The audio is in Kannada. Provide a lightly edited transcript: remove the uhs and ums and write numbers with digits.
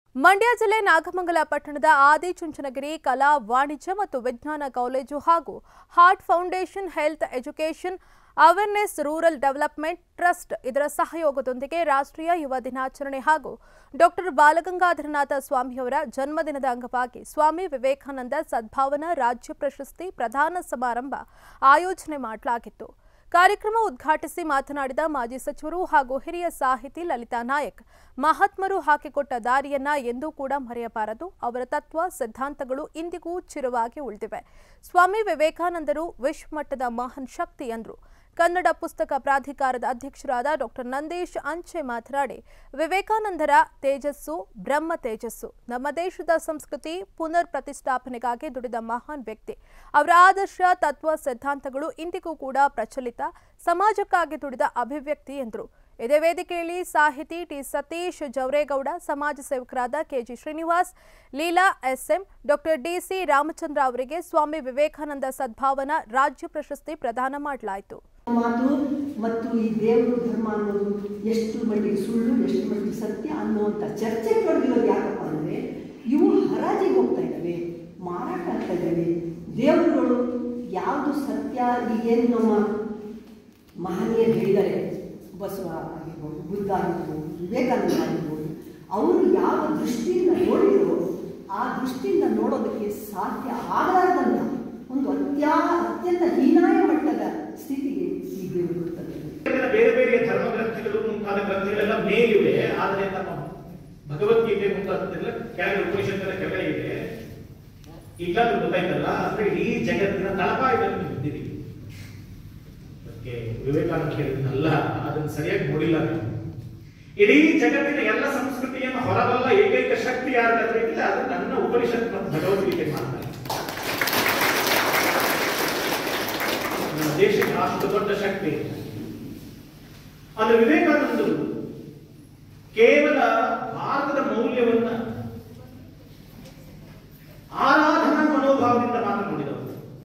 ಮಂಡ್ಯ ಜಿಲ್ಲೆ ನಾಗಮಂಗಲ ಪಟ್ಟಣದ ಆದಿಚುಂಚನಗಿರಿ ಕಲಾ ವಾಣಿಜ್ಯ ಮತ್ತು ವಿಜ್ಞಾನ ಕಾಲೇಜು ಹಾಗೂ heart foundation health education awareness rural development trust ಇದರ ಸಹಯೋಗದೊಂದಿಗೆ ರಾಷ್ಟ್ರೀಯ ಯುವ ದಿನಾಚರಣೆ ಹಾಗೂ ಡಾಕ್ಟರ್ ಬಾಲಗಂಗಾಧರನಾಥ ಸ್ವಾಮಿಯವರ ಜನ್ಮದಿನದ ಅಂಗವಾಗಿ ಸ್ವಾಮಿ ವಿವೇಕಾನಂದ ಸದ್ಭಾವನಾ ರಾಜ್ಯ ಪ್ರಶಸ್ತಿ ಪ್ರದಾನ ಸಮಾರಂಭ ಆಯೋಜನೆ ಮಾಡಲಾಗಿತ್ತು। ಕಾರ್ಯಕ್ರಮ ಉದ್ಘಾಟಿಸಿ ಮಾತನಾಡಿದ ಮಾಜಿ ಸಚಿವರು ಹಾಗೂ ಹಿರಿಯ ಸಾಹಿತಿ ಲಲಿತಾ ನಾಯಕ್, ಮಹಾತ್ಮರು ಹಾಕಿಕೊಟ್ಟ ದಾರಿಯನ್ನ ಎಂದೂ ಕೂಡ ಮರೆಯಬಾರದು, ಅವರ ತತ್ವ ಸಿದ್ಧಾಂತಗಳು ಇಂದಿಗೂ ಚಿರವಾಗಿ ಉಳಿದಿವೆ। ಸ್ವಾಮಿ ವಿವೇಕಾನಂದರು ವಿಶ್ವಮಟ್ಟದ ಮಹಾನ್ ಶಕ್ತಿ ಎಂದರು। ಕನ್ನಡ ಪುಸ್ತಕ ಪ್ರಾಧಿಕಾರದ ಅಧ್ಯಕ್ಷರಾದ ಡಾಕ್ಟರ್ ನಂದೀಶ್ ಅಂಚೆ ಮಾತನಾಡಿ, ವಿವೇಕಾನಂದರ ತೇಜಸ್ಸು ಬ್ರಹ್ಮ ತೇಜಸ್ಸು, ನಮ್ಮ ದೇಶದ ಸಂಸ್ಕೃತಿ ಪುನರ್ ಪ್ರತಿಷ್ಠಾಪನೆಗಾಗಿ ದುಡಿದ ಮಹಾನ್ ವ್ಯಕ್ತಿ, ಅವರ ಆದರ್ಶ ತತ್ವ ಸಿದ್ಧಾಂತಗಳು ಇಂದಿಗೂ ಕೂಡ ಪ್ರಚಲಿತ, ಸಮಾಜಕ್ಕಾಗಿ ದುಡಿದ ಅಭಿವ್ಯಕ್ತಿ ಎಂದರು। ಇದೇ ವೇದಿಕೆಯಲ್ಲಿ ಸಾಹಿತಿ ಟಿ ಸತೀಶ್ ಜವರೇಗೌಡ, ಸಮಾಜ ಸೇವಕರಾದ K G Srinivas, Leela S M, doctor D C Ramachandra ಅವರಿಗೆ ಸ್ವಾಮಿ ವಿವೇಕಾನಂದ ಸದ್ಭಾವನಾ ರಾಜ್ಯ ಪ್ರಶಸ್ತಿ ಪ್ರದಾನ ಮಾಡಲಾಯಿತು। ಮಾತು ಮತ್ತು ಈ ದೇವರು ಧರ್ಮ ಅನ್ನೋದು ಎಷ್ಟು ಮಟ್ಟಿಗೆ ಸುಳ್ಳು ಎಷ್ಟು ಮಟ್ಟಿಗೆ ಸತ್ಯ ಅನ್ನುವಂಥ ಚರ್ಚೆ ತೊಡಗಿರೋದು ಯಾಕಪ್ಪ ಅಂದರೆ, ಇವು ಹರಾಜಿಗೆ ಹೋಗ್ತಾ ಇದ್ದಾವೆ, ಮಾರಾಟ ಆಗ್ತಾ ಇದ್ದಾವೆ। ದೇವರುಗಳು ಯಾವುದು ಸತ್ಯ, ಈಗೇನು ನಮ್ಮ ಮಹನೀಯರು ಹೇಳಿದ್ದಾರೆ, ಬಸವ ಆಗಿರ್ಬೋದು, ಬುದ್ಧ ಆಗಿರ್ಬೋದು, ವಿವೇಕಾನಂದ ಆಗಿರ್ಬೋದು, ಅವರು ಯಾವ ದೃಷ್ಟಿಯಿಂದ ನೋಡಿರೋ ಆ ದೃಷ್ಟಿಯಿಂದ ನೋಡೋದಕ್ಕೆ ಸಾಧ್ಯ ಆಗಲಾರ್ದಂಥ ಒಂದು ಅತ್ಯಂತ ಹೀನಾಯ ಮಟ್ಟದ ಸ್ಥಿತಿಗೆ ಈ ದೇವರು ಬರ್ತದೆ। ಬೇರೆ ಬೇರೆ ಧರ್ಮ ಗ್ರಂಥಗಳು ಮುಂತಾದ ಗ್ರಂಥಗಳೆಲ್ಲ ಮೇಲಿವೆ, ಆದರೆ ನಮ್ಮ ಭಗವದ್ಗೀತೆ ಮುಂತಾದೆಲ್ಲ ಕೆಳಗೆ ಉಪನಿಷತ್ತರ ಕೆಳಗೆ ಇದೆ। ಈಗಾದ್ರೂ ಗೊತ್ತಾಯ್ತಲ್ಲ, ಅಂದ್ರೆ ಈ ಜಗತ್ತಿನ ತಳಪಾಯದಲ್ಲಿ ಇದ್ದೀವಿ। ಅದಕ್ಕೆ ವಿವೇಕಾನಂದ ಹೇಳಿದ್ನಲ್ಲ, ಅದನ್ನು ಸರಿಯಾಗಿ ನೋಡಿಲ್ಲ ನಾವು। ಇಡೀ ಜಗತ್ತಿನ ಎಲ್ಲ ಸಂಸ್ಕೃತಿಯನ್ನು ಹೊರಬಲ್ಲ ಏಕೈಕ ಶಕ್ತಿ ಯಾರಾದ್ರೆ ಇಲ್ಲ, ಅದು ನನ್ನ ಉಪನಿಷತ್ ಮತ್ತು ಭಗವದ್ಗೀತೆ ಮಾತ್ರ। ನಮ್ಮ ದೇಶಕ್ಕೆ ಅಷ್ಟು ದೊಡ್ಡ ಶಕ್ತಿ ಅಂದ್ರೆ ವಿವೇಕಾನಂದರು ಕೇವಲ ಭಾರತದ ಮೌಲ್ಯವನ್ನ